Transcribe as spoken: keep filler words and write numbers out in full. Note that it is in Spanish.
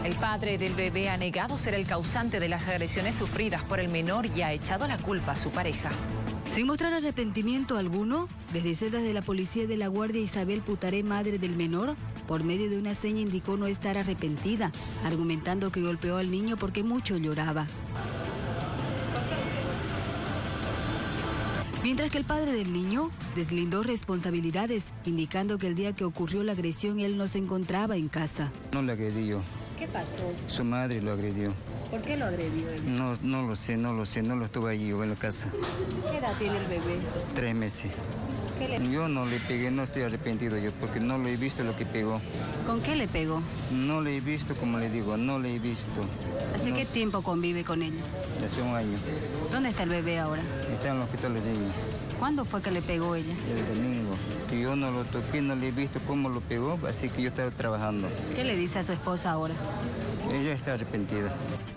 El padre del bebé ha negado ser el causante de las agresiones sufridas por el menor y ha echado la culpa a su pareja. Sin mostrar arrepentimiento alguno, desde celdas de la policía de La Guardia, Isabel Putaré, madre del menor, por medio de una seña indicó no estar arrepentida, argumentando que golpeó al niño porque mucho lloraba. Mientras que el padre del niño deslindó responsabilidades, indicando que el día que ocurrió la agresión él no se encontraba en casa. No le agredí yo. ¿Qué pasó? Su madre lo agredió. ¿Por qué lo agredió él? No, no lo sé, no lo sé, no lo estuve allí yo en la casa. ¿Qué edad tiene el bebé? Tres meses. ¿Qué le... Yo no le pegué, no estoy arrepentido yo, porque no lo he visto lo que pegó. ¿Con qué le pegó? No le he visto, como le digo, no le he visto. ¿Hace no. qué tiempo convive con ella? Hace un año. ¿Dónde está el bebé ahora? Está en el hospital de niños. ¿Cuándo fue que le pegó ella? El domingo. Y yo no lo toqué, no le he visto cómo lo pegó, así que yo estaba trabajando. ¿Qué le dice a su esposa ahora? Ella está arrepentida.